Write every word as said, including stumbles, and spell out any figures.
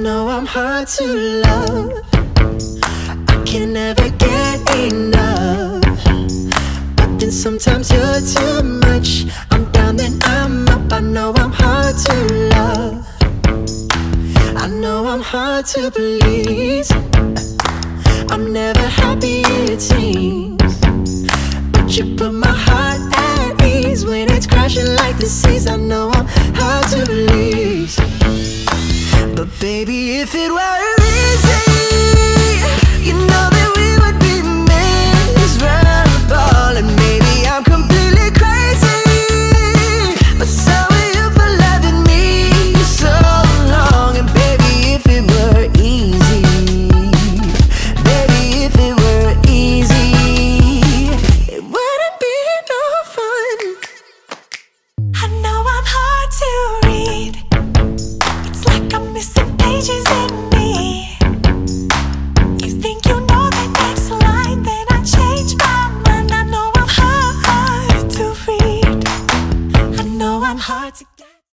know I'm hard to love. I can never get enough. But then sometimes you're too much. I'm down, then I'm up. I know I'm hard to love. I know I'm hard to please. I'm never happy, it seems. But you put my heart at ease when it's crashing like the seas. I know I'm hard to please. But baby, if it were easy, you know that we would be miserable. And maybe I'm completely crazy, but so are you for loving me so long. And baby, if it were easy, baby, if it were easy, it wouldn't be no fun. I know I'm hard to read. It's like I'm missing pages in me. You think you know the next line, then I change my mind. I know I'm hard to read. I know I'm hard to